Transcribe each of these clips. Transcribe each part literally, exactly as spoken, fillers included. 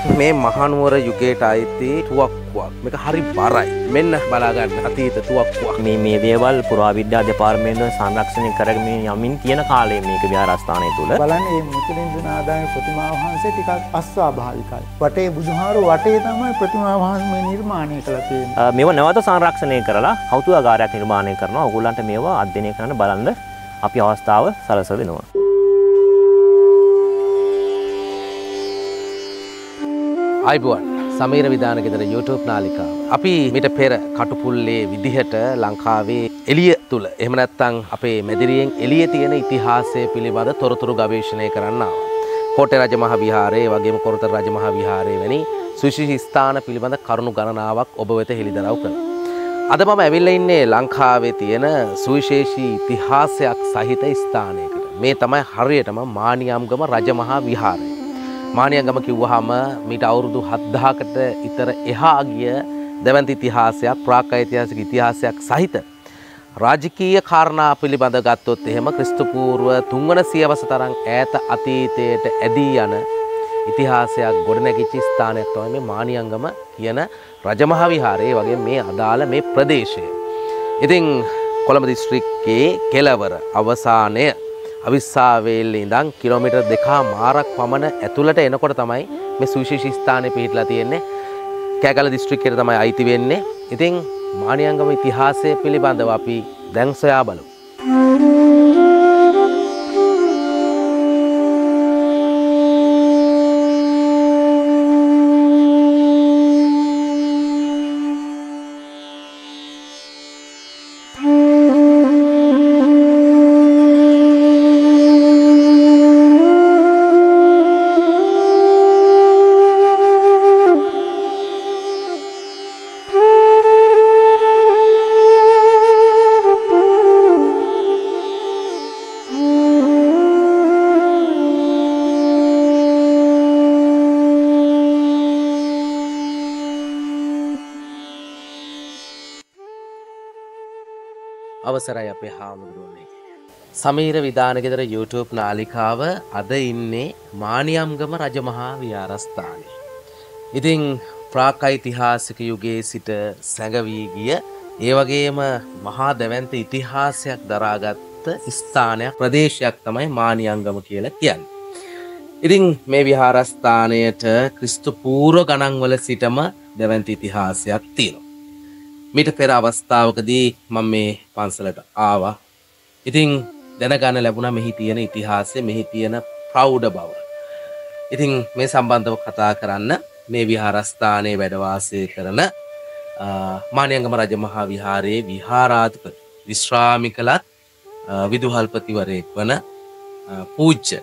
මේ මහනුවර යුගයට අයිති තුවක්කුවක්. මේක හරි බරයි. මෙන්න බලා ගන්න අතීත තුවක්කුවක්. මේ මේ දේවල් පුරාවිද්‍යා දෙපාර්තමේන්තුව සංරක්ෂණය කරගෙන යමින් තියෙන කාලයේ මේක විහාරස්ථානය තුල බලන්න මේ මුචලින්දන ආදාය ප්‍රතිමා වහන්සේ ටිකක් අස්වාභාවිකයි. වටේ බුදුහාරු වටේ තමයි ප්‍රතිමා වහන්සේ නිර්මාණය කළා තියෙන්නේ. මේව නැවත සංරක්ෂණය කරලා කෞතුකාගාරයක් නිර්මාණය කරනවා. ඕගොල්ලන්ට මේවා අධ්‍යයනය කරන්න බලන්න අපි අවස්ථාව සලසලා දෙනවා. අයිබෝන් සමීර විදාන ගෙදර YouTube නාලිකාව. අපි මිට පෙර කටුපුල්ලේ විදිහට ලංකාවේ එළිය තුල එහෙම නැත්නම් අපේ මැදිරියෙන් එළියේ තියෙන ඉතිහාසය පිළිබඳ තොරතුරු ගවේෂණය කරන්න ආවා. කෝට්ටේ රජමහා විහාරය වගේම කොරතර රජමහා විහාරය වැනි සුවිශේෂී ස්ථාන පිළිබඳ කරුණු ගණනාවක් ඔබ වෙත හෙළිදරව් කරනවා. අද මම ඇවිල්ලා ඉන්නේ ලංකාවේ තියෙන සුවිශේෂී ඉතිහාසයක් සහිත ස්ථානයකට. මේ තමයි හරියටම මානියම්ගම රජමහා විහාරය. මානියම්ගම කිව්වහම මීට අවුරුදු හත්දහකට ඉතර එහා ගිය දැවැන්ත ඉතිහාසයක්, ප්‍රාග්ඓතිහාසික ඉතිහාසයක් සහිත රාජකීය කාරණා පිළිබඳ ගත්තොත් එහෙම ක්‍රිස්තු පූර්ව තුන්වන සියවස තරම් ඈත අතීතයට ඇදී යන ඉතිහාසයක් ගොඩනැගිච්ච ස්ථානයක් තමයි මේ මානියම්ගම කියන රජමහා විහාරයේ වගේ මේ අදාළ මේ ප්‍රදේශය. ඉතින් කොළඹ දිස්ත්‍රික්කයේ කෙළවර අවසානය අවිස්සාවේල්ලේ ඉඳන් කිලෝමීටර් දෙකමාරක් පමණ ඇතුළට එනකොට තමයි මේ සුවිශේෂී ස්ථානය පිහිටලා තියෙන්නේ. කෑගල්ල දිස්ත්‍රික්කයට තමයි අයිති වෙන්නේ. ඉතින් මානියම්ගම ඉතිහාසය පිළිබඳව අපි දැන් සොයා බලමු. අවසරයි අපේ හාමුදුරුවනේ. සමීර විදාන ගෙදර YouTube නාලිකාව අද ඉන්නේ මානියම්ගම රජමහා විහාරස්ථානයේ. ඉතින් ප්‍රාග්ඓතිහාසික යුගයේ සිට සැඟවී ගිය ඒ වගේම මහා දැවැන්ත ඉතිහාසයක් දරාගත් ස්ථානයක්, ප්‍රදේශයක් තමයි මානියම්ගම කියලා කියන්නේ. ඉතින් මේ විහාරස්ථානයට ක්‍රිස්තු පූර්ව ගණන්වල සිටම දැවැන්ත ඉතිහාසයක් තියෙනවා. මීට පෙර අවස්ථාවකදී මම මේ පන්සලට ආවා. ඉතින් දැනගන්න ලැබුණා මෙහි තියෙන ඉතිහාසය, මෙහි තියෙන ප්‍රෞಢ බව. ඉතින් මේ සම්බන්ධව කතා කරන්න මේ විහාරස්ථානයේ වැඩ වාසය කරන මානියම්ගම රජමහා විහාරයේ විහාරාධිපති විශ්‍රාමිකලත් විදුහල්පතිවරයෙක් වන පූජ්‍ය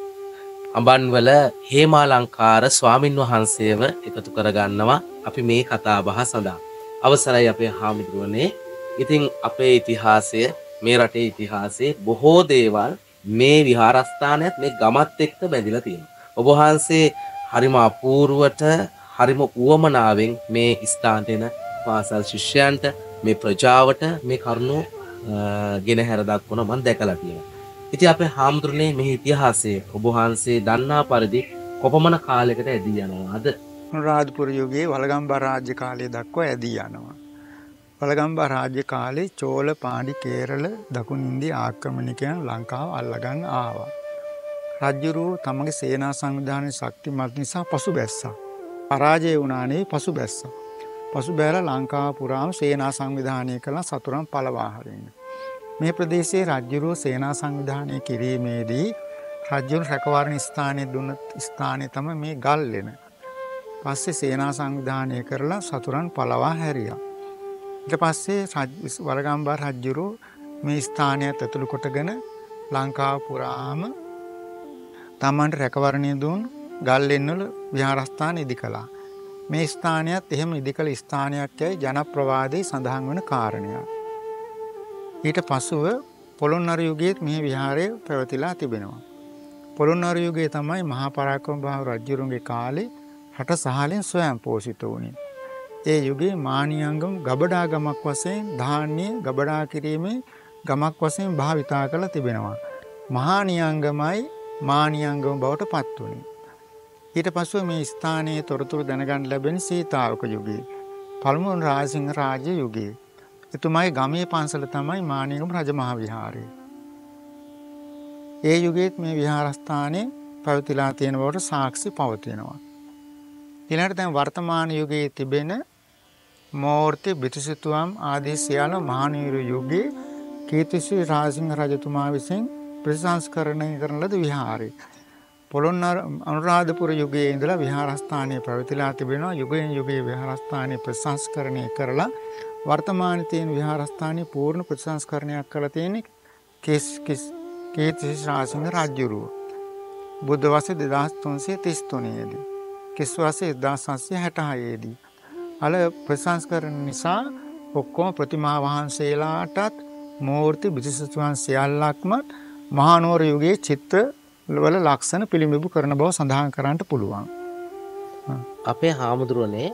අඹන්වල හේමාලංකාර ස්වාමින් වහන්සේව එකතු කරගන්නවා අපි මේ කතා බහ සඳහා. අවසරයි අපේ හාමුදුරුවනේ. ඉතින් අපේ ඉතිහාසය, මේ රටේ ඉතිහාසයේ බොහෝ දේවල් මේ විහාරස්ථානයත් මේ ගමත් එක්ක බැඳිලා තියෙනවා. ඔබ වහන්සේ හරිම අපූර්වට, හරිම උවමනාවෙන් මේ ස්ථානට එන පාසල් ශිෂ්‍යයන්ට, මේ ප්‍රජාවට මේ කරුණු ගෙනහැර දක්වන මම දැකලා තියෙනවා. ඉතින් අපේ හාමුදුරනේ මේ ඉතිහාසය ඔබ වහන්සේ දන්නා පරිදි කොපමණ කාලයකට ඇදී යනවාද? රාජපුර යුගයේ වළගම්බා රාජ්‍ය කාලය දක්වා ඇදී යනවා. වළගම්බා රාජ්‍ය කාලේ චෝල, පාණ්ඩි, කේරළ, දකුණු ඉන්දිය ආක්‍රමණිකයන් ලංකාව අල්ලගන්න ආවා. රජුරෝ තමගේ සේනා සංවිධානයේ ශක්තිමත් නිසා පසුබැස්සා. පරාජය වුණානේ පසුබැස්සා. පසුබැලලා ලංකාව පුරාම සේනා සංවිධානය කළ සතුරන් පළවා හරින්න. මේ ප්‍රදේශයේ රජුරෝ සේනා සංවිධානය කිරීමේදී රජුන් රැකවරණ ස්ථානයේ දුන්න ස්ථානය තමයි මේ ගල්ලෙන. පස්සේ සේනා සංවිධානය කරලා සතුරන් පළවා හැරියා. ඊට පස්සේ වළගම්බා රජුරෝ මේ ස්ථානයත් ඇතුළු කොටගෙන ලංකාව පුරාම තමන්ට රැකවරණය දුන් ගල්ලෙන්වල විහාරස්ථාන ඉදි කළා. මේ ස්ථානයත් එහෙම ඉදි කළ ස්ථානයක් යයි ජනප්‍රවාදයේ සඳහන් වන කාරණයක්. ඊට පසුව පොළොන්නරු යුගයේත් මේ විහාරය පැවතිලා තිබෙනවා. පොළොන්නරු යුගයේ තමයි මහා පරාක්‍රම බාහු රජුරුන්ගේ කාලේ රට සහලෙන් ස්වයං පෝෂිත වුණේ. ඒ යුගයේ මානියම්ගම ගබඩා ගමක් වශයෙන් ධාන්‍ය ගබඩා කිරීමේ ගමක් වශයෙන් භාවිතා කරලා තිබෙනවා. මහා නියංගමයි මානියම්ගම බවට පත් වුණේ. ඊට පස්ව මේ ස්ථානයේ තොරතුරු දැනගන්න ලැබෙන සීතාවක යුගයේ. පළමුවන රාජසිංහ රාජ්‍ය යුගයේ. එතුමාගේ ගමේ පන්සල තමයි මානියගම රජමහා විහාරය. ඒ යුගයේත් මේ විහාරස්ථානයේ පැවතිලා තියෙන බවට සාක්ෂි පවතිනවා. ඊළඟට දැන් වර්තමාන යුගයේ තිබෙන මූර්ති බිතුසිතුවම් ආදී සියලු මහානීර යුගයේ කීර්තිශ්‍රී රාජසිංහ රජතුමා විසින් ප්‍රතිසංස්කරණය කරන ලද විහාරය. පොළොන්නර අනුරාධපුර යුගයේ ඉඳලා විහාරස්ථානයේ පැවතිලා තිබෙනවා. යුගයෙන් යුගයේ විහාරස්ථානයේ ප්‍රතිසංස්කරණය කරලා වර්තමානයේ තියෙන විහාරස්ථානයේ පූර්ණ ප්‍රතිසංස්කරණයක් කරලා තියෙන්නේ කිස් කිස් කීර්තිශ්‍රී රාජසිංහ රජුරුව. බුද්ධ වර්ෂ දෙදාස් තුන්සිය තිස් තුනේ දී. කිස් වර්ෂ එක්දාස් හත්සිය හැටහය දී. අල ප්‍රතිසංස්කරණ නිසා ඔක්කොම ප්‍රතිමා වහන්සේලාටත් මූර්ති බිතුසිතුවම් සියල්ලක්ම මහානුවර යුගයේ චිත්‍ර වල ලක්ෂණ පිළිඹු කරන බව සඳහන් කරන්නට පුළුවන්. අපේ හාමුදුරුවනේ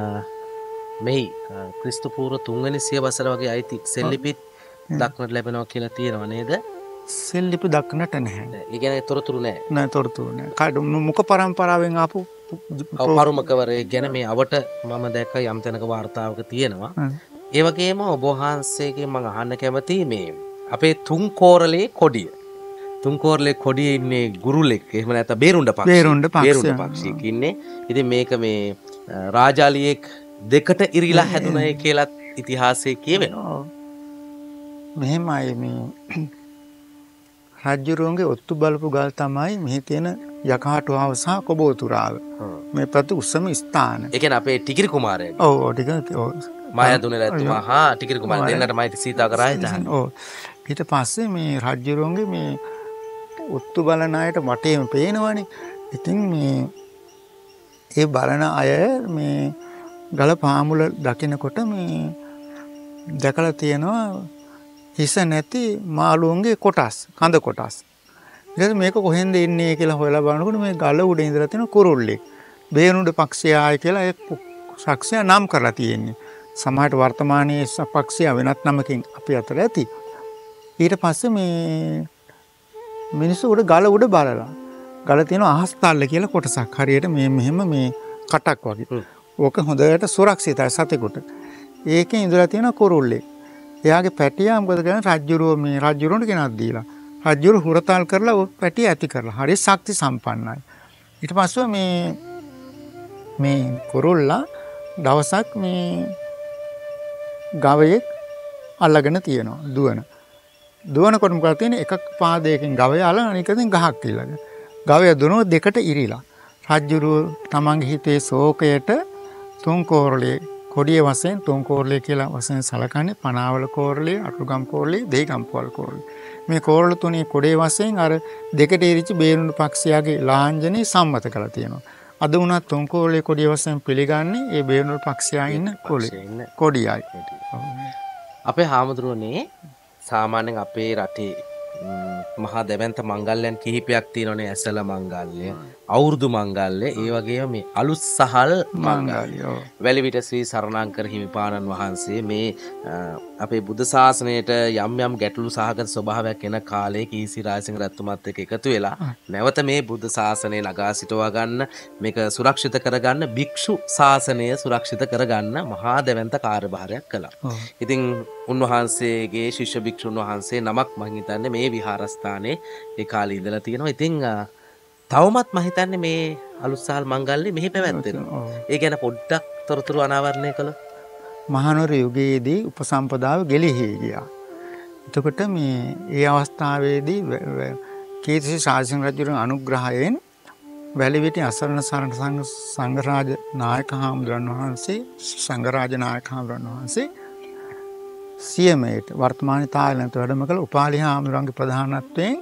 මෙහි ක්‍රිස්තු පූර්ව තුන්වෙනි සියවසර වගේ අයිති සෙල්ලිපිත් දක්නට ලැබෙනවා කියලා තියෙනවා නේද? සෙල්ලිපි දක්නට නැහැ. ඒ කියන්නේ තොරතුරු නැහැ. නෑ තොරතුරු නැහැ. කඩ මුඛ පරම්පරාවෙන් ආපු පරුමකවරේ ගැන මේ අවට මම දැක්ක යම් තැනක වාර්තාවක තියෙනවා. ඒ වගේම ඔබ වහන්සේගෙන් මම අහන්න කැමති මේ අපේ තුන් කෝරළේ කොඩිය. තුන් කෝරළේ කොඩියේ ඉන්නේ ගුරුලෙක්. එහෙම නැත්නම් බේරුණ්ඩ පක්ෂිය. බේරුණ්ඩ පක්ෂිය. පක්ෂියෙක් ඉන්නේ. ඉතින් මේක මේ රාජාලියෙක් දෙකට ඉරිලා හැදුනයි කියලා ඉතිහාසයේ කියවෙනවා. මෙහෙමයි මේ රජුරුවන්ගේ ඔත්තු බලපු ගල් තමයි මෙහි තියෙන යකාටුවාව සහ කොබෝතුරාව. මේ ප්‍රති උසම ස්ථාන. ඒ කියන්නේ අපේ ටිකිරි කුමාරයා. ඔව් ඔව් ටික ඔව්. මායාදුන රජතුමා හා ටිකිරි කුමාරයා දෙන්නට මයිත් සීතාවක රාජධානිය. ඔව්. ඊට පස්සේ මේ රජුරුවන්ගේ මේ ඔත්තු බලන අයට වටේම පේනවනේ. ඉතින් මේ ඒ බලන අය මේ ගල පාමුල දකිනකොට මේ දැකලා තියෙනවා හිස නැති මාළුවන්ගේ කොටස්, කඳ කොටස්. ඊට මේක කොහෙන්ද එන්නේ කියලා හොයලා බලනකොට මේ ගල උඩ ඉඳලා තියෙන කුරුල්ලෙක්. බේරුණ්ඩ පක්ෂියාය කියලා ඒ ශක්ෂය නම් කරලා තියෙන්නේ. සමහරට වර්තමානයේ පක්ෂිය වෙනත් නමකින් අපි අතර ඇති. ඊට පස්සේ මේ මිනිස්සු උඩ ගල උඩ බලලා ගල තියෙන අහස් තල්ල කියලා කොටසක් හරියට මේ මෙහෙම මේ කටක් වගේ. ඕක හොඳට සුරක්ෂිතයි සතෙකුට. ඒකේ ඉඳලා තියෙන කුරුල්ලෙක්. එයාගේ පැටියා මොකද කරන්නේ රජ්ජුරුව මේ රජ්ජුරුවන්ට ගෙනත් දීලා. රජ්ජුරුව හුරතල් කරලා ඔය පැටිය ඇති කරලා. හරිය ශක්ති සම්පන්නයි. ඊට පස්සේ මේ මේ කුරුල්ලා දවසක් මේ ගවයෙක් අල්ලගෙන තියෙනවා දුවන. දුවනකොට මොකද තියෙන්නේ එක පාදයකින් ගවය අල්ලන අනිකකින් ගහක් ඊළඟ. ගවය දුවන දෙකට ඉරිලා. රජ්ජුරුව තමන්ගේ හිතේ ශෝකයට තුන් කෝරළේ කොඩිය වශයෙන් තුන් කෝරළේ කියලා වශයෙන් සලකන්නේ පනාවල කෝරළේ, අටුගම් කෝරළේ, දෙහිගම්පොල් කෝරළේ. මේ කෝරළ තුනේ කොඩේ වශයෙන් අර දෙකට ඉරිච්ච බේරුණ්ඩ පක්ෂියාගේ ලාංඡනේ සම්මත කරලා තියෙනවා. අද වුණත් තුන් කෝරළේ කොඩිය වශයෙන් පිළිගන්නේ ඒ බේරුණ්ඩ පක්ෂියා ඉන්න කොළේ කොඩියයි. අපේ හාමුදුරුවනේ සාමාන්‍යයෙන් අපේ රටේ මහා දැවැන්ත මංගල්‍යයන් කිහිපයක් තියෙනවානේ. ඇසල මංගල්‍ය, අවුරුදු මංගල්‍ය, ඒ වගේම මේ අලුත් සහල් මංගල්‍ය. වැලිවිට ශ්‍රී සරණංකර හිමිපාණන් වහන්සේ මේ අපේ බුද්ධ ශාසනයට යම් යම් ගැටලු සහගත ස්වභාවයක් එන කාලේ කීසි රාජසිංහ රජතුමාත් එක්ක එකතු වෙලා නැවත මේ බුද්ධ ශාසනය නගා සිටවා ගන්න, මේක සුරක්ෂිත කරගන්න, භික්ෂු ශාසනය සුරක්ෂිත කරගන්න මහා දැවැන්ත කාර්යභාරයක් කළා. ඉතින් උන්වහන්සේගේ ශිෂ්‍ය භික්ෂුන් වහන්සේ නමක් මම හිතන්නේ මේ විහාරස්ථානයේ ඒ කාලේ ඉඳලා තියෙනවා. ඉතින් තවමත් මම හිතන්නේ මේ අලුත්සහල් මංගල්‍ය මෙහි පැවැත්වෙනවා. ඒ ගැන පොඩ්ඩක් තොරතුරු අනාවරණය කළොත්. මහනුවර යුගයේදී උපසම්පදාව ගෙලිහි ගියා. එතකොට මේ ඒ අවස්ථාවේදී කීර්තිශ්‍රී රාජසිංහ රජුගේ අනුග්‍රහයෙන් වැලිවිටි අසරණ සරණ සංඝ සංඝරාජ නායක හාමුදුරන් වහන්සේ සංඝරාජ නායක හාමුදුරන් වහන්සේ සියමේට වර්තමාන තායිලන්ත වැඩම කළ උපාලි හාමුදුරන්ගේ ප්‍රධානත්වයෙන්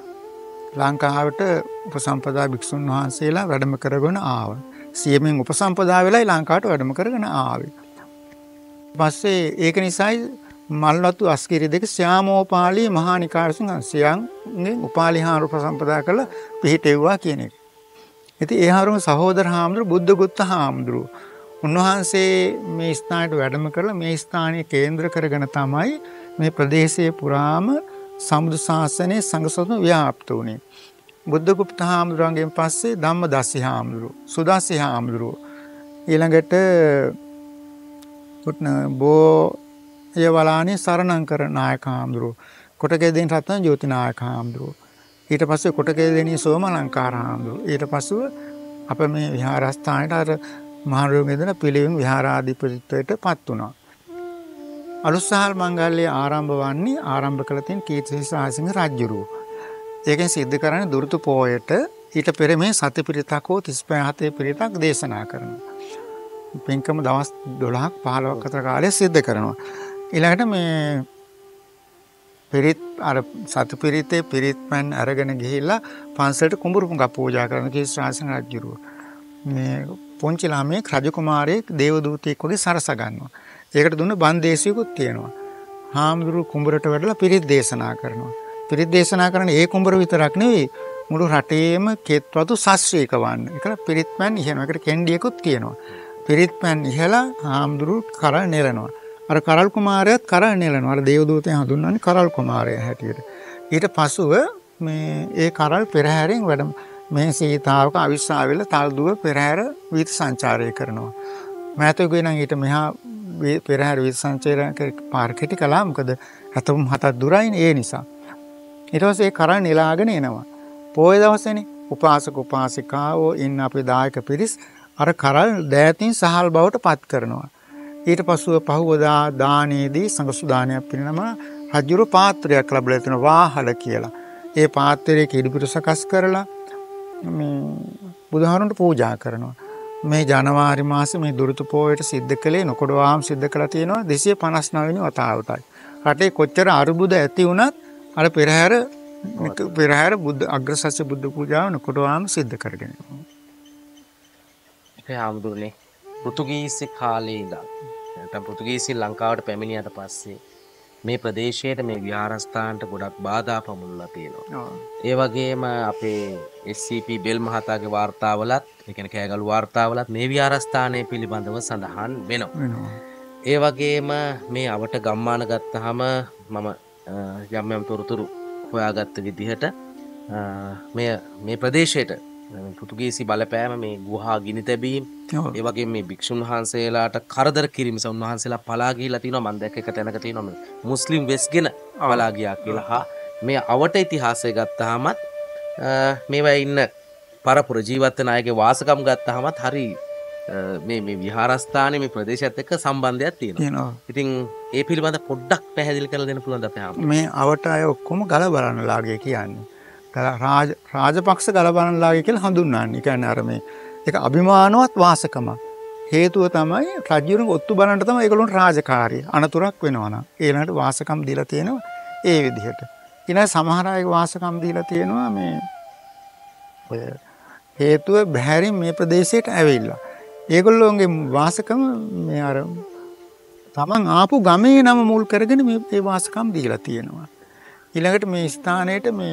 ලංකාවට උපසම්පදා භික්ෂුන් වහන්සේලා වැඩම කරගෙන ආවා. සියමෙන් උපසම්පදා වෙලයි ලංකාවට වැඩම කරගෙන ආවේ. පස්සේ ඒක නිසායි මල්වතු අස්කිරි දෙක ශ්‍යාමෝපාලි මහා නිකාය සියන්ගේ උපාලි හාමුදුරු උපසම්පදා කළ පිහිටෙව්වා කියන එක. ඉතින් ඒ හාමුදුරුවෝ සහෝදර හාමුදුරුවෝ බුද්ධගුත්ත හාමුදුරුවෝ උන්වහන්සේ මේ ස්ථානයට වැඩම කරලා මේ ස්ථානයේ කේන්ද්‍ර කරගෙන තමයි මේ ප්‍රදේශයේ පුරාම සම්බුදු ශාසනයේ සංඝ සොසම ව්‍යාප්ත වුණේ. බුද්ධගුප්ත හාමුදුරුවන්ගෙන් පස්සේ ධම්මදස්සි හාමුදුරුවෝ, සුදස්සි හාමුදුරුවෝ, ඊළඟට බෝය වලානේ සරණංකර නායක හාමුදුරුවෝ, කොටකේදෙනි රත්න ජෝති නායක හාමුදුරුවෝ, ඊට පස්සේ කොටකේදෙනි සෝමලංකාර හාමුදුරුවෝ, ඊට පස්සෙ අප මේ විහාරස්ථානයේ අර මහරෝගෙදෙන පිළිවෙන් විහාරාධිපතිත්වයට පත් වුණා. අලුත්සහල් මංගල්‍යය ආරම්භ වන්නේ ආරම්භ කළ තියෙන කීර්තිසිරි සාසිංහ රජුරුව. ඒකෙන් සිද්ධ කරන්නේ දුරුතු පෝයට ඊට පෙර මේ සති පිරිතක් හෝ තිස්පහ හතේ පිරිතක් දේශනා කරනවා. පින්කම දවස් දොළහක් පහළොවක් අතර කාලය සිද්ධ කරනවා. ඊළඟට මේ පිරිත් අර සති පිරිතේ පිරිත් පෑන් අරගෙන ගිහිල්ලා පන්සලට කුඹුරු පුඟක් පූජා කරන කීර්තිසිරි සාසිංහ රජුරුව. මේ පොන්චි ළමයෙක් රජකුමාරයෙක් දේවදූතයෙක් වගේ සරස ගන්නවා. ඒකට දුන්න බන්දේසියකුත් තියෙනවා. හාමුදුරු කුඹරට වැඩලා පිරිත් දේශනා කරනවා. පිරිත් දේශනා කරන ඒ කුඹර විතරක් නෙවෙයි මුළු රටේම කෙත්වතු ශාස්ත්‍රීයක වන්න. ඒකට පිරිත් පෑන් ඉහනවා. ඒකට කෙන්ඩියකුත් කියනවා. පිරිත් පෑන් ඉහලා හාමුදුරු කරල් නෙලනවා. අර කරල් කුමාරයාත් කරල් නෙලනවා. අර දේවදූතයන් හඳුන්වන්නේ කරල් කුමාරයා හැටියට. ඊට පසුව මේ ඒ කරල් පෙරහැරෙන් වැඩ මේ සීතාවක අවිස්සාවෙල තල්දුව පෙරහැර වීථි සංචාරය කරනවා. මෑතකගේ නම් ඊට මෙහා පෙරහැර වීථි සංචාරය පාර කෙටි කළා. මොකද හතම හතක් දුරයිනේ ඒ නිසා. ඊට පස්සේ ඒ කරල් නෙලාගෙන එනවා. පොය දවසේනේ උපාසක උපාසිකාවෝ ඉන්න අපේ දායක පිරිස් අර කරල් දෑතින් සහල් බවට පත් කරනවා. ඊට පසුව පහුවදා දානයේදී සංඝසුදානයක් පිරිනම රජුරු පාත්‍රයක් ලැබලා තියෙනවා වාහල කියලා. ඒ පාත්‍රයේ කිරිපිට සකස් කරලා මේ බුදුහාමුදුරන්ට පූජා කරනවා. මේ ජනවාරි මාසේ මේ දුරුතු පොයට සිද්ධ කළේ නොකොඩවාම් සිද්ධ කළා තියෙනවා දෙසිය පනස් නව වෙනි වතාවටයි. රටේ කොච්චර අරුබුද ඇති වුණත් අර පෙරහැර පෙරහැර බුද්ධ අග්‍රසස්‍ය බුද්ධ පූජාව නොකොඩවාම් සිද්ධ කරගෙන යනවා. ඒ ආමුදුරනේ පෘතුගීසි කාලේ ඉඳන් නැත්නම් පෘතුගීසි ලංකාවට පැමිණියට පස්සේ මේ ප්‍රදේශයට මේ විහාරස්ථානට ගොඩක් බාධා පමුණුලා තියෙනවා. ඒ වගේම අපේ එස් සී පී බෙල් මහතාගේ වාර්තාවලත් ඒ කියන්නේ කෑගල්ු වාර්තාවලත් මේ විහාරස්ථානය පිළිබඳව සඳහන් වෙනවා. ඒ වගේම මේ අවට ගම්මාන ගත්තාම මම යම් යම් තොරතුරු හොයාගත්ත විදිහට මේ මේ ප්‍රදේශයට පෘතුගීසි බලපෑම මේ ගුහා ගිනි තැබීම් ඒ වගේම මේ භික්ෂුන් වහන්සේලාට කරදර කිරීම නිසා උන්වහන්සේලා පලා ගිහිලා තිනවා. මම දැක්ක එක තැනක තියෙනවා මුස්ලිම් වෙස්ගෙන පලා ගියා කියලා. හා මේ අවට ඉතිහාසය ගත්තාමත් මේවා ඉන්න පරපුර ජීවත් වෙන අයගේ වාසකම් ගත්තාමත් හරි මේ මේ විහාරස්ථානයේ මේ ප්‍රදේශයත් එක්ක සම්බන්ධයක් තියෙනවා. ඉතින් ඒ පිළිබඳ පොඩ්ඩක් පැහැදිලි කරලා දෙන්න පුළුවන්ද අපේ ආමතුරු? මේ අවට අය ඔක්කොම ගල බලන ලාගේ කියන්නේ. රාජ රාජපක්ෂ ගල බලන ලාගේ කියලා හඳුන්වන්නේ. ඒ කියන්නේ අර මේ ඒක අභිමානවත් වාසකම. හේතුව තමයි රජුරුන් ඔත්තු බලන්න තමයි ඒගොල්ලොන්ට රාජකාරිය. අනතුරක් වෙනවා නම් ඊළඟට වාසකම් දීලා තියෙනවා ඒ විදිහට. ඊළඟ සමහර අය වාසකම් දීලා තියෙනවා මේ ඔය හේතුව බහැරින් මේ ප්‍රදේශයට ඇවිල්ලා. ඒගොල්ලෝගේ වාසකම මේ අර තමන් ආපු ගමේ නම මුල් කරගෙන මේ ඒ වාසකම් දීලා තියෙනවා. ඊළඟට මේ ස්ථානයේට මේ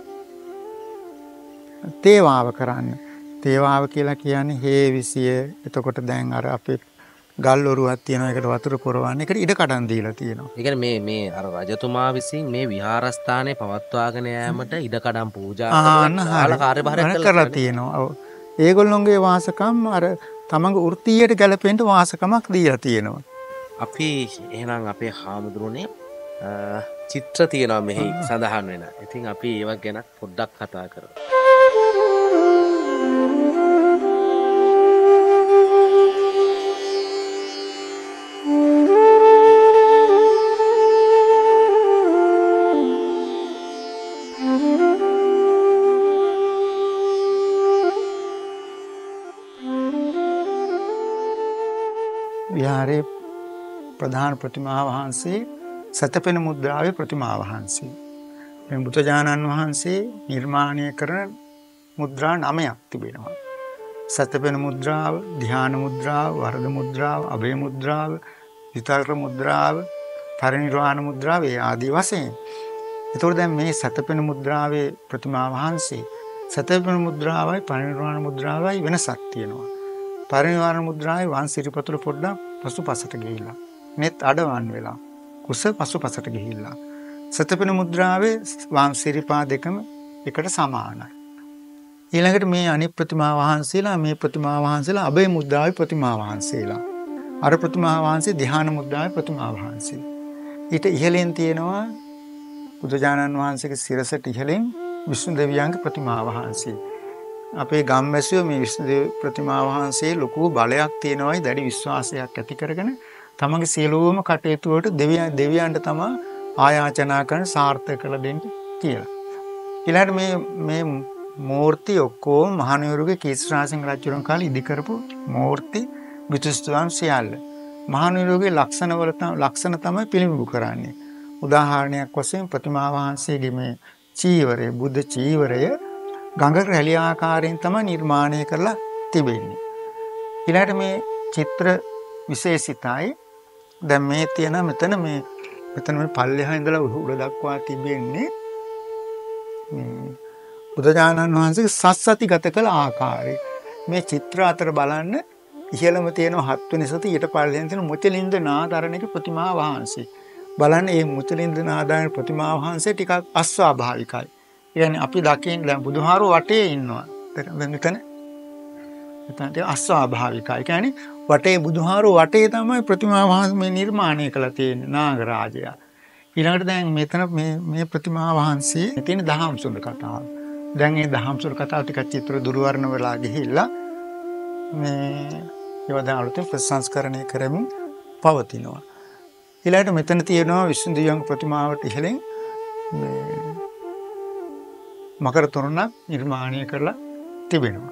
තේවාව කරන්න. තේවාව කියලා කියන්නේ හේවිසිය. එතකොට දැන් අර අපේ ගල් ඔරුවක් තියෙනවා. ඒකට වතුර පුරවන්න. ඒකට ඉඩ කඩන් දීලා තියෙනවා. ඒ කියන්නේ මේ මේ අර රජතුමා විසින් මේ විහාරස්ථානයේ පවත්වාගෙන යාමට ඉඩ කඩම් පූජා කරලා කාර්යභාරයක් කරලා තියෙනවා. ඔව්. ඒගොල්ලොන්ගේ වාසකම් අර තමන්ගේ වෘත්තියට ගැලපෙන්න වාසකමක් දීලා තියෙනවා. අපි එහෙනම් අපේ හාමුදුරනේ චිත්‍ර තියෙනවා මෙහි සඳහන් වෙන. ඉතින් අපි ඒවා ගැන පොඩ්ඩක් කතා කරමු. විහාරයේ ප්‍රධාන ප්‍රතිමා වහන්සේ සතපෙන මුද්‍රාවේ ප්‍රතිමා වහන්සේ. මේ බුදුජානන් වහන්සේ නිර්මාණය කරන මුද්‍රා නවයක් තිබෙනවා. සතපෙන මුද්‍රාව, ධ්‍යාන මුද්‍රාව, වරද මුද්‍රාව, අභය මුද්‍රාව, විතර්ක මුද්‍රාව, පරිනිර්වාණ මුද්‍රාව ආදී වශයෙන්. ඒතකොට දැන් මේ සතපෙන මුද්‍රාවේ ප්‍රතිමා වහන්සේ සතපෙන මුද්‍රාවයි පරිනිර්වාණ මුද්‍රාවයි වෙනසක් තියෙනවා. පරිනිර්වාණ මුද්‍රාවේ වම් සිරිපතුල පොඩ්ඩක් පසුපසට ගිහිල්ලා. net අඩවන් වෙලා. කුස පසුපසට ගිහිල්ලා. සතපෙන මුද්‍රාවේ වම් සිරිපා දෙකම එකට සමානයි. ඊළඟට මේ අනිත් ප්‍රතිමා වහන්සේලා මේ ප්‍රතිමා වහන්සේලා අභය මුද්‍රාවේ ප්‍රතිමා වහන්සේලා. අර ප්‍රතිමා වහන්සේ ධ්‍යාන මුද්‍රාවේ ප්‍රතිමා වහන්සේ. ඊට ඉහළින් තියෙනවා බුදුජානන් වහන්සේගේ සිරසට ඉහළින් විෂ්ණු දෙවියන්ගේ ප්‍රතිමා වහන්සේ. අපේ ගම්වැසියෝ මේ විෂ්ණු දේව ප්‍රතිමා වහන්සේ ලොකු බලයක් තියෙනවායි දැඩි විශ්වාසයක් ඇති කරගෙන තමන්ගේ සියලුම කටයුතු වලට දෙවියන් දෙවියන්ට තමයි ආයාචනා කරන සාර්ථක කළ දෙන්න කියලා. ඊළඟට මේ මේ මූර්ති ඔක්කොම මහනුවරගේ කීර්තිරාජසිංහ රජුන් කාලේ ඉදි කරපු මූර්ති විතුස්තුන් සියල්ල. මහනුවරගේ ලක්ෂණ වල ලක්ෂණ තමයි පිළිඹු කරන්නේ. උදාහරණයක් වශයෙන් ප්‍රතිමා වහන්සේගේ මේ චීවරය බුද්ධ චීවරය ගඟ රැලි ආකාරයෙන් තමයි නිර්මාණය කරලා තිබෙන්නේ. ඊළඟට මේ චිත්‍ර විශේෂිතයි. දැන් මේ තියෙන මෙතන මේ මෙතන මේ පල්ලෙහා ඉඳලා උඩ දක්වා තිබෙන්නේ මේ බුදුජානන් වහන්සේගේ සස්සතිගත කළ ආකාරය. මේ චිත්‍ර අතර බලන්න ඉහළම තියෙන හත්වෙනි සති ඊට පල්ලෙන් තියෙන මුචලින්ද නාදරණක ප්‍රතිමා වහන්සේ. බලන්න මේ මුචලින්ද නාදරණ ප්‍රතිමා වහන්සේ ටිකක් අස්වාභාවිකයි. يعني අපි දකින්න දැන් බුදුහාරු වටේ ඉන්නවා. මෙතන මෙතන අස්වාභාවිකයි. කියන්නේ වටේ බුදුහාරු වටේ තමයි ප්‍රතිමා වහන්සේ මේ නිර්මාණය කළා තියෙන්නේ නාගරාජයා. ඊළඟට දැන් මෙතන මේ මේ ප්‍රතිමා වහන්සේ තියෙන දහම්සොඬ කතාව. දැන් මේ දහම්සොඬ කතාව ටිකක් චිත්‍ර දුර්වර්ණ වෙලා ගිහිල්ලා මේ ඒවා දැන් අලුතෙන් ප්‍රසංස්කරණය කරමින් පවතිනවා. ඊළඟට මෙතන තියෙනවා විෂ්ණු දෙවියන්ගේ ප්‍රතිමාවට ඉහළින් මේ මකර තොරණක් නිර්මාණය කරලා තිබෙනවා.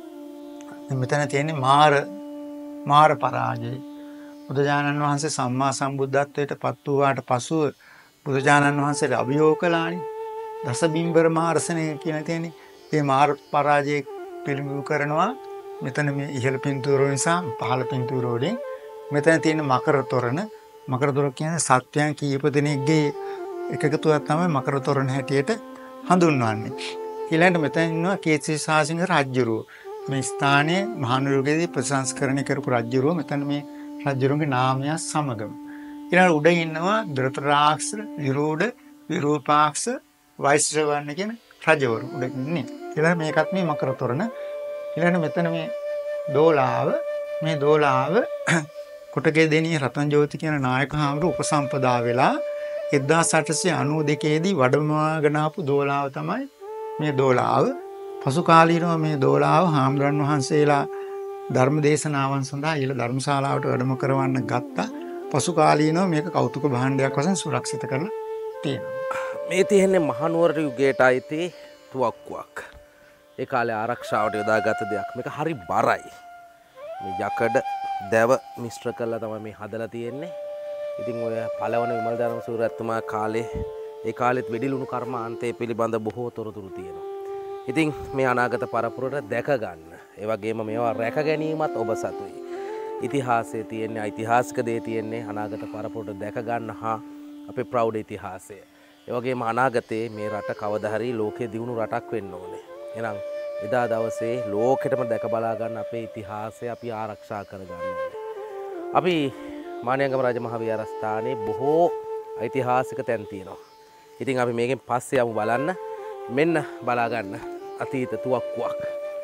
මෙතන තියෙන්නේ මාර මාර පරාජය. බුදුජානන් වහන්සේ සම්මා සම්බුද්ධත්වයට පත් වූාට පසුව බුදුජානන් වහන්සේට අභියෝග කළානේ. දසබිම්බර මාර්සනය කියන තියෙන්නේ. මේ මාර පරාජය පිළිඹු කරනවා. මෙතන මේ ඉහළ පින්තූර නිසා පහළ පින්තූර වලින් මෙතන තියෙන මකර තොරණ මකර තොරණ කියන්නේ සත්‍යයන් කීප දෙනෙක්ගේ එකතුවක් තමයි මකර තොරණ හැටියට හඳුන්වන්නේ. ඊළඟට මෙතන ඉන්නවා කීර්තිරාජසිංහ රජුරෝ. මේ ස්ථානයේ මහනුවරගේදී ප්‍රසංස්කරණය කරපු රජුරෝ මෙතන මේ රජුරුන්ගේ නාමය සමගම. ඊළඟ උඩ ඉන්නවා ධෘතරාක්ෂ, විරෝධ, විරූපාක්ෂ, වෛශ්‍රවණ කියන රජවරු උඩ ඉන්නේ. ඊළඟ මේකත් මේ මකර තොරණ. ඊළඟ මෙතන මේ දෝලාව මේ දෝලාව කොටගේ දෙනිය රතන්ජෝති කියන නායක හාමුදුරුවෝ උපසම්පදා වෙලා එක්දාස් අටසිය අනූ දෙකේ දී වඩමාගෙන ආපු දෝලාව තමයි මේ දෝලාව. පසු කාලීනව මේ දෝලාව හාමුදුරන් වහන්සේලා ධර්ම දේශනාවන් සඳහා ඊළ ධර්මශාලාවට වැඩම කරවන්න ගත්තා. පසු කාලීනව මේක කෞතුක භාණ්ඩයක් වශයෙන් සුරක්ෂිත කරලා තියෙනවා. මේ තියෙන්නේ මහනුවර යුගයට අයිති තුවක්කුවක්. ඒ කාලේ ආරක්ෂාවට යොදාගත් දෙයක්. මේක හරි බරයි. මේ යකඩ දැව මිශ්‍ර කරලා තමයි මේ හදලා තියෙන්නේ. ඉතින් ඔය පළවන විමල් ධර්ම සූරත්තුමා කාලේ ඒ කාලෙත් වෙඩිලුණු කර්මාන්තයේ පිළිබඳ බොහෝ තොරතුරු තියෙනවා. ඉතින් මේ අනාගත පරපුරට දැක ගන්න. ඒ වගේම මේවා රැක ගැනීමත් ඔබ සතුයි. ඉතිහාසයේ තියෙන්නේ ඓතිහාසික දේ තියෙන්නේ අනාගත පරපුරට දැක ගන්න හා අපේ ප්‍රෞಢ ඉතිහාසය. ඒ වගේම අනාගතයේ මේ රට කවදා හරි ලෝකයේ දියුණු රටක් වෙන්න ඕනේ. එහෙනම් එදා දවසේ ලෝකෙටම දැක බලා ගන්න අපේ ඉතිහාසය අපි ආරක්ෂා කර ගන්න ඕනේ. අපි මානියංගම රජමහා විහාරස්ථානයේ බොහෝ ඓතිහාසික තැන් තියෙනවා. ඉතින් අපි මේකෙන් පස්සේ යමු බලන්න. මෙන්න බලා ගන්න අතීත තුවක්කුවක්.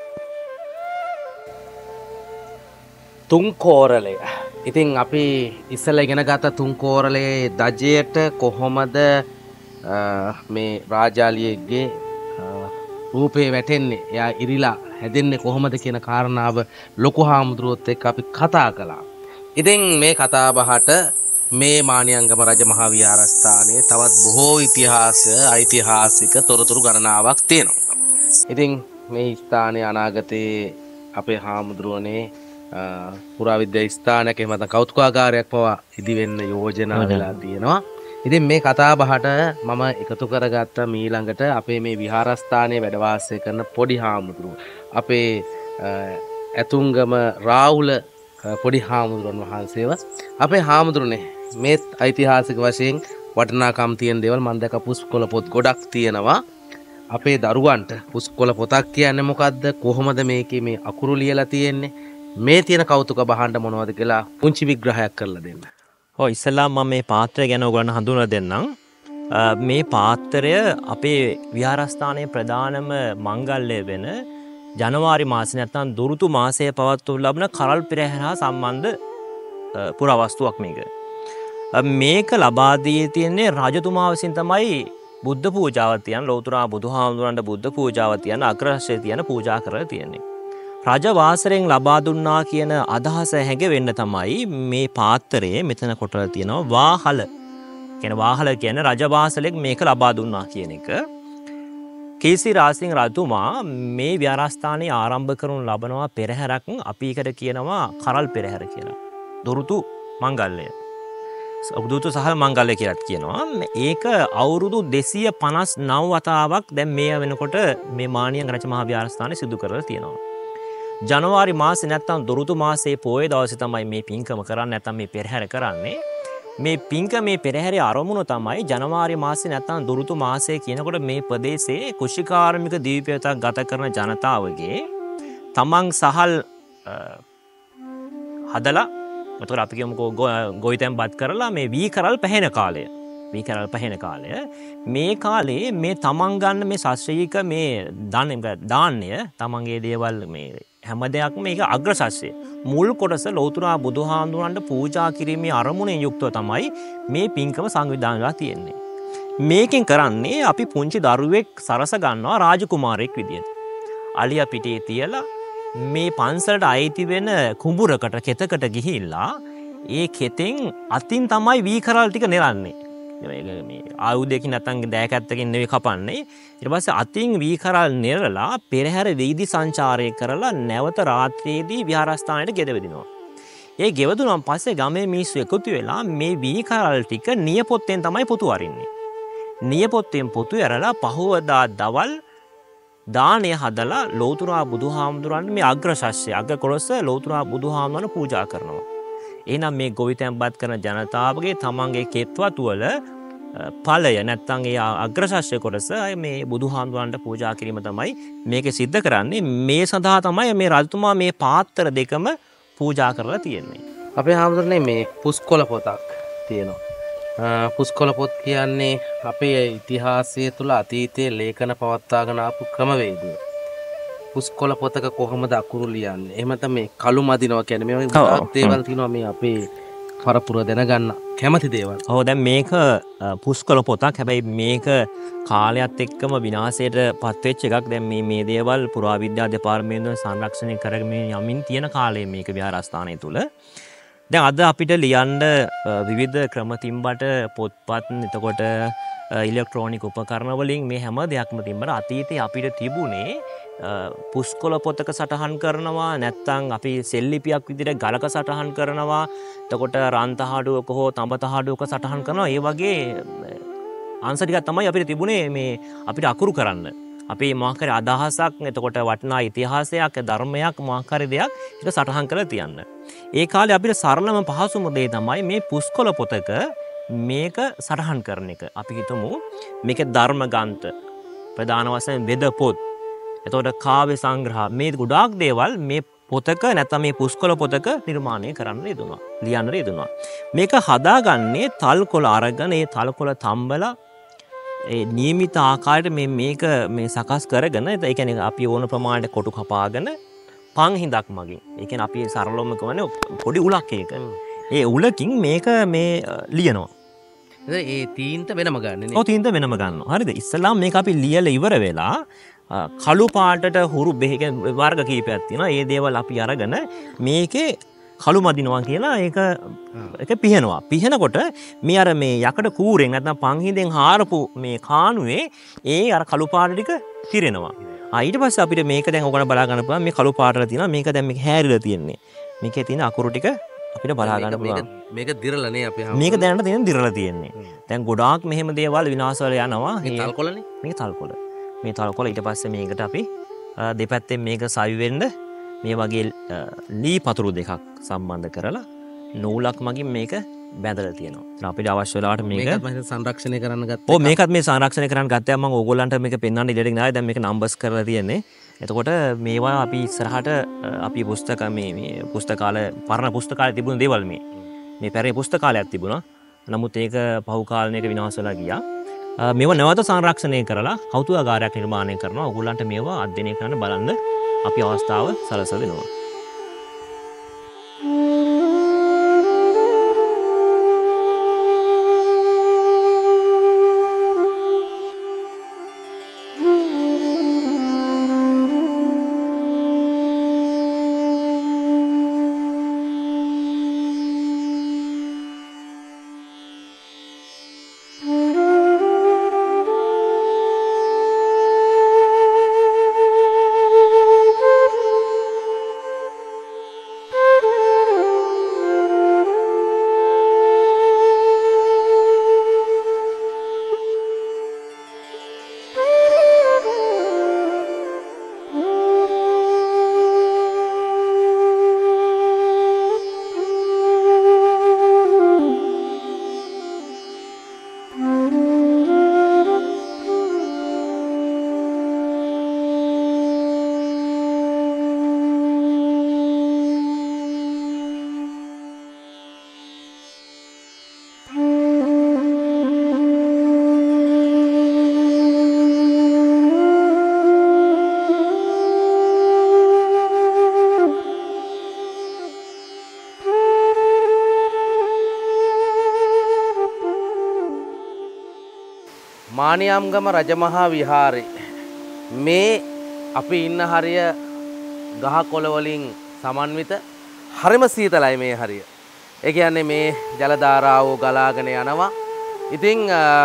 තුන්කෝරළය. ඉතින් අපි ඉස්සෙල්ලා ඉගෙන ගත්ත තුන්කෝරළයේ දජයට කොහොමද මේ රාජාලියගේ රූපේ වැටෙන්නේ, එයා ඉරිලා හැදෙන්නේ කොහොමද කියන කාරණාව ලොකු හාමුදුරුවොත් එක්ක අපි කතා කළා. ඉතින් මේ කතා බහට මේ මානියංගම රජමහා විහාරස්ථානයේ තවත් බොහෝ ඉතිහාස ඓතිහාසික තොරතුරු ගණනාවක් තියෙනවා. ඉතින් මේ ස්ථානයේ අනාගතයේ අපේ හාමුදුරුවනේ පුරාවිද්‍යා ස්ථානයක් එහෙම නැත්නම් කෞතුකාගාරයක් පවා ඉදි වෙන්න යෝජනා වෙලා තියෙනවා. ඉතින් මේ කතා බහට මම එකතු කරගත්ත මීළඟට අපේ මේ විහාරස්ථානයේ වැඩ වාසය කරන පොඩි හාමුදුරුවෝ අපේ ඇතුංගම රාහුල පොඩි හාමුදුරන් වහන්සේව අපේ හාමුදුරනේ මේ ඓතිහාසික වශයෙන් වටිනාකම් තියෙන දේවල් මම දැක පුස්කොළ පොත් ගොඩක් තියෙනවා. අපේ දරුවන්ට පුස්කොළ පොතක් කියන්නේ මොකද්ද, කොහොමද මේකේ මේ අකුරු ලියලා තියෙන්නේ, මේ තියෙන කෞතුක බහන්න මොනවද කියලා පුංචි විග්‍රහයක් කරලා දෙන්න. ඔව් ඉස්සෙල්ලා මම මේ පාත්‍රය ගැන ඔයගොල්ලන්ට හඳුන්වලා දෙන්නම්. මේ පාත්‍රය අපේ විහාරස්ථානයේ ප්‍රධානම මංගල්‍ය වෙන ජනවාරි මාසේ නැත්නම් දුරුතු මාසයේ පවත්වනු ලබන කරල් පෙරහැර හා සම්බන්ධ පුරාවස්තුවක් මේක. මේක ලබා දී තියෙන්නේ රජතුමා විසින් තමයි බුද්ධ පූජාව තියන ලෞතර බුදුහාමුදුරන්ට බුද්ධ පූජාව තියන අග්‍රහස්තය තියන පූජා කරලා තියෙන්නේ. රජ වාසරයෙන් ලබා දුන්නා කියන අදහස හැඟෙන්න තමයි මේ පාත්‍රයේ මෙතන කොටලා තියෙනවා වාහල. කියන වාහල කියන්නේ රජ වාසලෙක් මේක ලබා දුන්නා කියන එක. කීසි රාජසිංහ රජතුමා මේ විහාරස්ථානයේ ආරම්භ කරනු ලබනවා පෙරහැරක් අපි එකට කියනවා කරල් පෙරහැර කියලා. දුරුතු මංගල්‍යය. දුරුතු සහ මංගල්‍ය කියලාත් කියනවා. ඒක අවුරුදු දෙසිය පනස් නව වතාවක් දැන් මේ වෙනකොට මේ මානියංග රජමහා විහාරස්ථානයේ සිදු කරලා තියෙනවා. ජනවාරි මාසේ නැත්තම් දුරුතු මාසයේ පොයේ දවසේ තමයි මේ පින්කම කරන්නේ නැත්තම් මේ පෙරහැර කරන්නේ. මේ පින්කමේ පෙරහැරේ ආරමුණ තමයි ජනවාරි මාසේ නැත්තම් දුරුතු මාසයේ කියනකොට මේ ප්‍රදේශයේ කුෂිකාර්මික දීපයතක් ගත කරන ජනතාවගේ තමන් සහල් හදලා එතකොට අපි කියමුකෝ ගොවිතැන්පත් කරලා මේ වී කරල් පැහැෙන කාලය වී කරල් පැහැෙන කාලය මේ කාලේ මේ තමන් ගන්න මේ ශාස්ත්‍රීය මේ දාන්නය තමන්ගේ දේවල් මේ හැම දෙයක්ම මේක අග්‍රශස්ත්‍රය මුල් කොටස ලෞතර බුදුහාමුදුරන්ට පූජා කිරීමේ අරමුණෙන් යුක්තව තමයි මේ පින්කම සංවිධානය වෙලා තියෙන්නේ. මේකෙන් කරන්නේ අපි පුංචි දරුවෙක් සරස ගන්නවා රාජකුමාරයෙක් විදියට. අලියා පිටේ තියලා මේ පන්සලට අයිති වෙන කුඹුරකට කෙතකට ගිහිල්ලා ඒ කෙතෙන් අතින් තමයි වී කරල් ටික නෙරන්නේ. මේ ආයුධයකින් නැත්නම් දෑකැත්තකින් නෙවෙයි කපන්නේ. ඊට පස්සේ අතින් වී කරල් නෙරලා පෙරහැර වීදි සංචාරය කරලා නැවත රාත්‍රියේදී විහාරස්ථානයට ගෙදවෙදිනවා. ඒ ගෙවදුනන් පස්සේ ගමේ මිනිස්සු එකතු වෙලා මේ වී කරල් ටික නියපොත්තෙන් තමයි පොතු අරින්නේ. නියපොත්තෙන් පොතු ඇරලා පහවදා දවල් දානය හදලා ලෞතර බුදුහාමුදුරන් මේ අග්‍රශස්ත්‍රය අග්‍ර කොටස ලෞතර බුදුහාමුදුරන් පූජා කරනවා. එහෙනම් මේ ගොවිතැන්පත් කරන ජනතාවගේ තමන්ගේ කෙත්වතු වල ඵලය නැත්නම් ඒ අග්‍රශස්ත්‍රය කොටස මේ බුදුහාමුදුරන්ට පූජා කිරීම තමයි මේක සිද්ධ කරන්නේ. මේ සඳහා තමයි මේ රජතුමා මේ පාත්‍ර දෙකම පූජා කරලා තියෙන්නේ. අපේ හාමුදුරනේ මේ පුස්කොළ පොතක් තියෙනවා. පුස්කොළ පොත් කියන්නේ අපේ ඉතිහාසය තුළ අතීතයේ ලේඛන පවත්වාගෙන ආපු ක්‍රමවේදය. පුස්කොළ පොතක කොහොමද අකුරු ලියන්නේ? එහෙම නැත්නම් මේ කළු මදිනවා කියන්නේ මේ ගොඩක් දේවල් තියෙනවා මේ අපේ පරපුර දැනගන්න කැමති දේවල්. ඔව් දැන් මේක පුස්කොළ පොතක්. හැබැයි මේක කාලයත් එක්කම විනාශයට පත්වෙච්ච එකක්. දැන් මේ මේ දේවල් පුරාවිද්‍යා දෙපාර්තමේන්තුව සංරක්ෂණය කරගෙන යමින් තියෙන කාලයේ මේක විහාරස්ථානය තුල. දැන් අද අපිට ලියන්න විවිධ ක්‍රම තිබ්බට පොත්පත් එතකොට ඉලෙක්ට්‍රොනික උපකරණ වලින් මේ හැම දෙයක්ම තිබ්බට අතීතයේ අපිට තිබුණේ පුස්කොළ පොතක සටහන් කරනවා නැත්නම් අපි සෙල්ලිපියක් විදිහට ගලක සටහන් කරනවා එතකොට රන් තහඩුවක හෝ තඹ තහඩුවක සටහන් කරනවා ඒ වගේ අංශ ටිකක් තමයි අපිට තිබුණේ මේ අපිට අකුරු කරන්න අපේ මොකක් හරි අදහසක් එතකොට වටිනා ඉතිහාසයක් ධර්මයක් මොකක් හරි දෙයක් ඒක සටහන් කරලා තියන්න. ඒ කාලේ අපිට සරලම පහසුම දේ තමයි මේ පුස්කොළ පොතක මේක සටහන් කරන එක. අපි හිතමු මේකේ ධර්ම ග්‍රන්ථ ප්‍රධාන වශයෙන් වෙද පොත් එතකොට කාව්‍ය සංග්‍රහ මේ ගොඩාක් දේවල් මේ පොතක නැත්නම් මේ පුස්කොළ පොතක නිර්මාණය කරන්න යෙදුණා. ලියන්න යෙදුණා. මේක හදාගන්නේ තල්කොළ අරගෙන ඒ තල්කොළ තම්බලා ඒ නියමිත ආකාරයට මේ මේක මේ සකස් කරගෙන ඒ කියන්නේ අපි ඕන ප්‍රමාණයට කොටු කපාගෙන පන් හිඳක් මගින්. ඒ කියන්නේ අපි සරලවම කියන්නේ පොඩි උලක් ඒක. ඒ උලකින් මේක මේ ලියනවා. ඒ තීන්ත වෙනම ගන්න. ඔව් තීන්ත වෙනම ගන්නවා. හරිද? ඉස්සලාම මේක අපි ලියලා ඉවර වෙලා කළු පාටට හුරු බෙහෙක වර්ග කීපයක් තියෙනවා. ඒ දේවල් අපි අරගෙන මේකේ කළු මදිනවා කියලා ඒක ඒක පිහනවා. පිහනකොට මේ අර මේ යකඩ කූරෙන් නැත්නම් පන්හිඳෙන් හාරපු මේ කාණුවේ ඒ අර කළු පාට ටික තිරෙනවා. ආ ඊට පස්සේ අපිට මේක දැන් ඔයගොල්ලෝ බලා ගන්න පුළුවන් මේ කළු පාටට තියෙනවා. මේක දැන් මේක හැරිලා තියෙන්නේ. මේකේ තියෙන අකුරු ටික අපිට බලා ගන්න පුළුවන්. මේක දිරලා නේ අපි මේක දැනට තියෙන දිරලා තියෙන්නේ. දැන් ගොඩාක් මෙහෙම දේවල් විනාශ වෙලා යනවා. මේ තල්කොළනේ. මේක තල්කොළ. මේ තල්කොළ ඊට පස්සේ මේකට අපි දෙපැත්තෙන් මේක සවි වෙන්න මේ වගේ ලී පතුරු දෙකක් සම්බන්ධ කරලා නූලක් මගින් මේක බැඳලා තියෙනවා. ඉතින් අපිට අවශ්‍ය වෙලාවට මේක මේකත් මම සංරක්ෂණය කරන්න ගත්තා. ඔව් මේකත් මේ සංරක්ෂණය කරන්න ගත්තා. මම ඕගොල්ලන්ට මේක පෙන්වන්න ඉඩට නායි. දැන් මේක නම්බර්ස් කරලා තියෙන්නේ. එතකොට මේවා අපි ඉස්සරහට අපි පුස්තක මේ මේ පුස්තකාල පරණ පුස්තකාලේ තිබුණ දේවල් මේ. මේ පෙරේ පුස්තකාලයක් තිබුණා. නමුත් ඒක පහු කාලයක විනාශ වෙලා ගියා. මේවා නැවත සංරක්ෂණය කරලා කෞතුකාගාරයක් නිර්මාණය කරනවා. ඕගොල්ලන්ට මේවා අධ්‍යයනය කරන්න බලන්න අපි අවස්ථාව සලසවෙනවා. මානියම්ගම රජමහා විහාරේ මේ අපි ඉන්න හරිය ගහ කොළ වලින් සමන්විත හරිම සීතලයි මේ හරිය. ඒ කියන්නේ මේ ජල ධාරාව ගලාගෙන යනවා. ඉතින්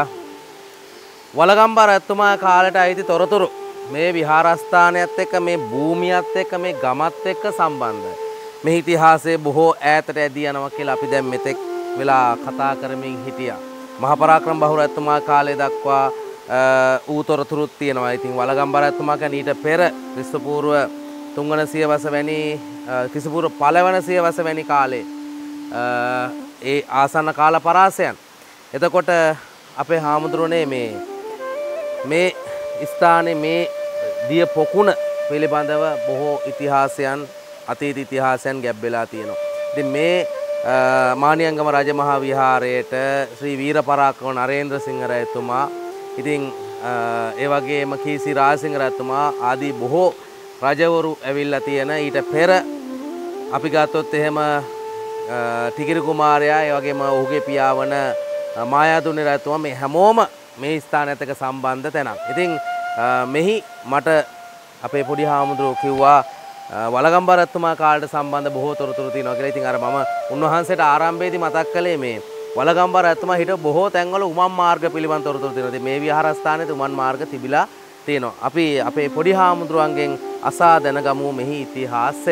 වලගම්බා රජතුමා කාලේට අයිති තොරතුරු මේ විහාරස්ථානයත් එක්ක මේ භූමියත් එක්ක මේ ගමත් එක්ක සම්බන්ධයි. මේ ඉතිහාසයේ බොහෝ ඈතට ඇදී යනවා කියලා අපි දැන් මෙතෙක් වෙලා කතා කරමින් හිටියා. මහපරාක්‍රම බහු රජතුමා කාලේ දක්වා ඌ තොරතුරුත් තියෙනවා. ඉතින් වලගම්බා රජතුමා කියන්නේ ඊට පෙර ක්‍රිස්තු පූර්ව තුන්වන සියවස වැනි ක්‍රිස්තු පූර්ව පළවන සියවස වැනි කාලේ ඒ ආසන්න කාල පරාසයන්. එතකොට අපේ හාමුදුරනේ මේ මේ ස්ථානයේ මේ දිය පොකුණ පිළිබඳව බොහෝ ඉතිහාසයන් අතීත ඉතිහාසයන් ගැබ් වෙලා තියෙනවා. ඉතින් මේ මානියංගම රජමහා විහාරයට ශ්‍රී වීරපරාක්‍රම නරේන්ද්‍ර සිංහ රජතුමා, ඉතින් ඒ වගේම කීසි රාජසිංහ රජතුමා ආදී බොහෝ රජවරු ඇවිල්ලා තියෙන. ඊට පෙර අපි ගත්තොත් එහෙම ටිකිරි කුමාරයා, ඒ වගේම ඔහුගේ පියා වන මායාදුන්නේ රජතුමා, මේ හැමෝම මේ ස්ථානයත් එක්ක සම්බන්ධ තැනක්. ඉතින් මෙහි මට අපේ පොඩි හාමුදුරුවෝ කිව්වා වලගම්බා රජතුමා කාලයට සම්බන්ධ බොහෝ තොරතුරු තියෙනවා කියලා. ඉතින් අර මම උන්වහන්සේට ආරම්භයේදී මතක් කළේ මේ වලගම්බා රජතුමා හිටපු බොහෝ තැන්වල උමන් මාර්ග පිළිබඳ තොරතුරු තියෙනවා. ඉතින් මේ විහාරස්ථානයේ උමන් මාර්ග තිබිලා තියෙනවා. අපි අපේ පොඩි හාමුදුරුවන්ගෙන් අසා දැනගමු මෙහි ඉතිහාසය.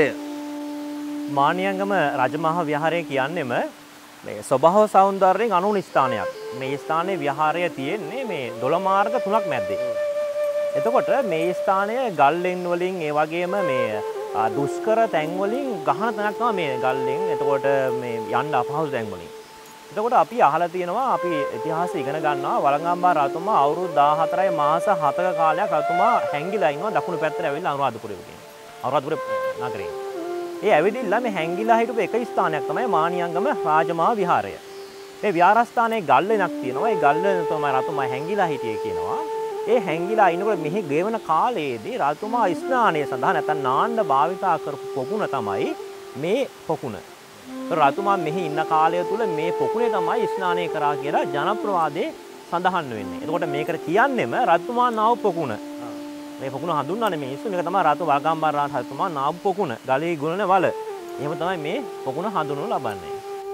මානියංගම රජමහා විහාරය කියන්නේම මේ ස්වභාව සෞන්දර්යයෙන් අනුන ස්ථානයක්. මේ ස්ථානයේ විහාරය තියෙන්නේ මේ දොළ මාර්ග තුනක් මැද්දේ. එතකොට මේ ස්ථානය ගල්ලෙන් වලින්, ඒ වගේම මේ දුෂ්කර තැන් වලින් ගහන තැනක් තමයි මේ ගල්ලෙන්. එතකොට මේ යන්න අපහසු තැන් වලින්. එතකොට අපි අහලා තියෙනවා, අපි ඉතිහාසය ඉගෙන ගන්නවා වලගම්බා රජතුමා අවුරුදු දාහතරයි මාස හතක කාලයක් රජතුමා හැංගිලා ඉන්නවා දකුණු පැත්තට ඇවිල්ලා අනුරාධපුරේ කියන. අනුරාධපුර නගරේ. ඒ ඇවිදින්න මේ හැංගිලා හිටපු එක ස්ථානයක් තමයි මානියංගම රාජමහා විහාරය. මේ විහාරස්ථානයේ ගල්ලෙනක් තියෙනවා. ඒ ගල්ලෙන තමයි රජතුමා හැංගිලා හිටියේ කියනවා. ඒ හැංගිලා ඉනකොට මෙහි ගෙවන කාලයේදී රජතුමා ස්නානය සඳහා නැත්නම් නාන්න භාවිතා කරපු පොකුණ තමයි මේ පොකුණ. රජතුමා මෙහි ඉන්න කාලය තුල මේ පොකුණේ තමයි ස්නානය කරා කියලා ජනප්‍රවාදයේ සඳහන් වෙන්නේ. එතකොට මේකට කියන්නේම රජතුමා නාව පොකුණ. මේ පොකුණ හඳුන්වන්නේ මිනිස්සු. මේක තමයි රතු වලගම්බා රජතුමා නාව පොකුණ. ගලේ ගුණන වල. එහෙම තමයි මේ පොකුණ හඳුන්වනු ලබන්නේ.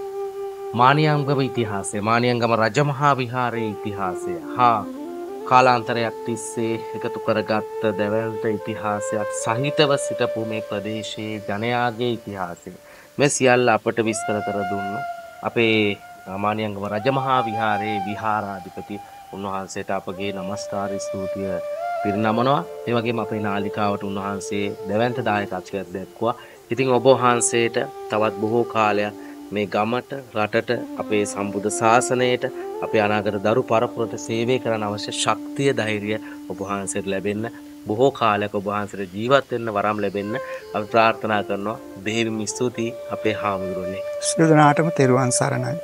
මානියංගම ඉතිහාසය, මානියංගම රජමහා විහාරයේ ඉතිහාසය හා කාලාන්තරයක් තිස්සේ එකතු කරගත්ත දැවැන්ත ඉතිහාසයක් සහිතව සිටපු මේ ප්‍රදේශයේ ජනයාගේ ඉතිහාසය, මේ සියල්ල අපට විස්තර කර දුන්න අපේ මානියංගම රජමහා විහාරයේ විහාරාධිපති උන්වහන්සේට අපගේ নমස්කාර ස්තුතිය පිරිනමනවා. ඒ වගේම අපේ නාලිකාවට උන්වහන්සේ දැවැන්ත දායකත්වයක් දැක්වුවා. ඉතින් ඔබ වහන්සේට තවත් බොහෝ කාලයක් මේ ගමට, රටට, අපේ සම්බුද්ධ ශාසනයට, අපේ අනාගත දරු පරපුරට සේවය කරන්න අවශ්‍ය ශක්තිය, ධෛර්යය ඔබ වහන්සේට ලැබෙන්න, බොහෝ කාලයක් ඔබ වහන්සේට ජීවත් වෙන්න වරම් ලැබෙන්න අපි ප්‍රාර්ථනා කරනවා. බෙහෙවින් ස්තුතියි අපේ හාමුදුරනේ. සියලුනාටම තෙරුවන් සරණයි.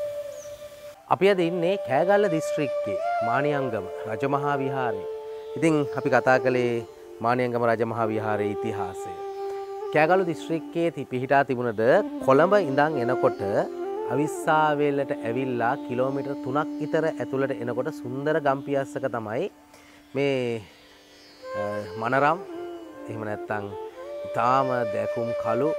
අපි අද ඉන්නේ කෑගල්ල දිස්ත්‍රික්කයේ මානියංගම රජමහා විහාරයේ. ඉතින් අපි කතා කළේ මානියංගම රජමහා විහාරයේ ඉතිහාසය. කෑගල්ලු දිස්ත්‍රික්කයේ පිහිටා තිබුණද කොළඹ ඉඳන් එනකොට අවිස්සාවේලට ඇවිල්ලා කිලෝමීටර් තුනක් විතර ඇතුළට එනකොට සුන්දර ගම්පියස්සක තමයි මේ මනරම් එහෙම නැත්නම් ඊටාම දැකුම් කළු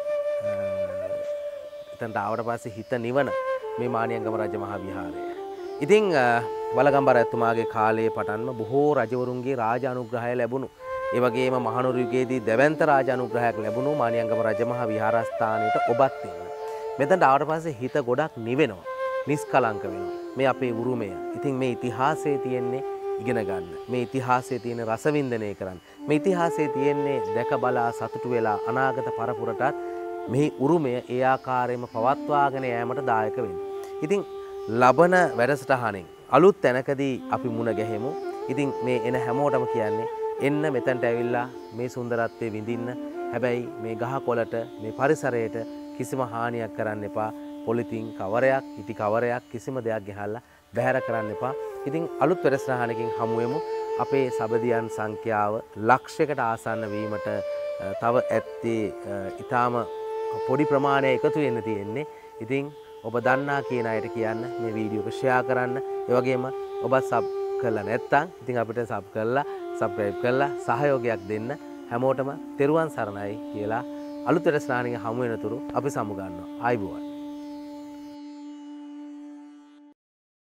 එතනට ආවට පස්සේ හිත නිවන මේ මානියංගම රජමහා විහාරය. ඉතින් වලගම්බර ඇතුමාගේ කාලයේ පටන්ම බොහෝ රජවරුන්ගේ රාජ අනුග්‍රහය ලැබුණු ඒ වගේම මහනුවර යුගයේදී දෙවන්ත රාජ අනුග්‍රහයක් ලැබුණු මානියංගම රජමහා විහාරස්ථානයට ඔබත් එන්න. මෙතනට ආවට පස්සේ හිත ගොඩක් නිවෙනවා. නිස්කලංක වෙනවා. මේ අපේ උරුමය. ඉතින් මේ ඉතිහාසයේ තියෙන්නේ ඉගෙන ගන්න. මේ ඉතිහාසයේ තියෙන රසවින්දනය කරන්න. මේ ඉතිහාසයේ තියෙන්නේ දැක බලා සතුටු වෙලා අනාගත පරපුරටත් මේ උරුමය ඒ ආකාරයෙන්ම පවත්වාගෙන යෑමට දායක වෙන්න. ඉතින් ලබන වැඩසටහනෙන් අලුත් තැනකදී අපි මුණ ගැහෙමු. ඉතින් මේ එන හැමෝටම කියන්නේ එන්න මෙතනට ඇවිල්ලා මේ සුන්දරත්වයේ විඳින්න. හැබැයි මේ ගහකොළට මේ පරිසරයට කිසිම හානියක් කරන්න එපා. පොලිතින් කවරයක්, ඉටි කවරයක් කිසිම දෙයක් ගහලා බැහැර කරන්න එපා. ඉතින් අලුත් වැඩසටහනකින් හමු වෙමු. අපේ සබදියන් සංඛ්‍යාව ලක්ෂයකට ආසන්න වීමට තව ඇත්තේ ඊටාම පොඩි ප්‍රමාණයක් එකතු වෙන්න තියෙන්නේ. ඉතින් ඔබ දන්නා කියන අයට කියන්න මේ වීඩියෝ එක ෂෙයා කරන්න. ඒ වගේම ඔබ සබ් කරලා නැත්නම් ඉතින් අපිට සබ් කරලා සබ්ස්ක්‍රයිබ් කරලා සහයෝගයක් දෙන්න. හැමෝටම තෙරුවන් සරණයි කියලා අලුත් වැඩසටහනකින් හමු වෙනතුරු අපි සමු ගන්නවා. ආයිබෝවන්.